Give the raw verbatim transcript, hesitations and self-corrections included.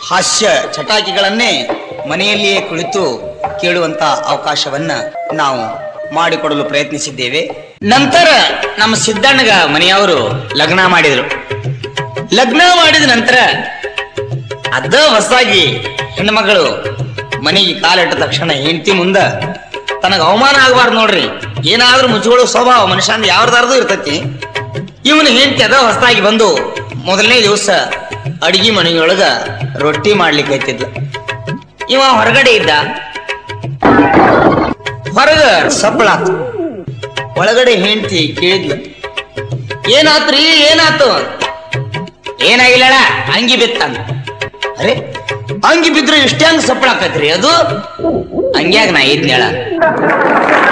ಹಾಸ್ಯ ಚಟಾಕಿಗಳನ್ನೇ ಮನೆಯಲ್ಲಿಯೇ ಕುಳಿತು ಕೇಳುವಂತ ಅವಕಾಶವನ್ನ ನಾವು ಮಾಡಿಕೊಡಲು ಪ್ರಯತ್ನಿಸಿದ್ದೇವೆ. ನಂತರ ನಮ್ಮ ಸಿದ್ದಣ್ಣಗ ಮನೆಯವರು ಲಗ್ನ ಮಾಡಿದ್ರು. ಲಗ್ನ ಮಾಡಿದ ನಂತರ ಅದ ಹೊಸದಾಗಿ ಹೆಣ್ಮಗಳು ಮನೆಗೆ ಕಾಲಿಟ್ಟ ತಕ್ಷಣ ಹೆಂಡತಿ ಮುಂದ ತನಗ ಅವಮಾನ ಆಗಬಾರ್ದು ನೋಡ್ರಿ, ಏನಾದ್ರೂ ಮುಚ್ಚಿಕೊಳ್ಳೋ ಸ್ವಭಾವ ಮನುಷ್ಯಂದ ಯಾವ್ದಾರ್ದು ಇರ್ತೈತಿ. ಇವನು ಹೆಂಡತಿ ಅದ ಹೊಸದಾಗಿ ಬಂದು ಮೊದಲನೇ ದಿವಸ ಅಡಿಗೆ ಮನೆಯೊಳಗ ರೊಟ್ಟಿ ಮಾಡ್ಲಿಕ್ಕೆ ಐತಿದ್ಲ. ಇವ ಹೊರಗಡೆ ಇದ್ದ, ಹೊರಗ ಸಪ್ಪಳಾತು. ಒಳಗಡೆ ಹೆಂಡತಿ ಕೇಳಿದ್ಲ, ಏನಾತ್ರಿ ಏನಾತು? ಏನಾಗಿಲ್ಲಳ, ಅಂಗಿ ಬಿತ್ತಂದ. ಅರೆ ಅಂಗಿ ಬಿದ್ರೆ ಇಷ್ಟೇ ಹಂಗ ಸಪ್ಪಳಾಕತ್ರಿ, ಅದು ಹಂಗ್ಯಾಗ ನಾ ಇದ್ನೇಳ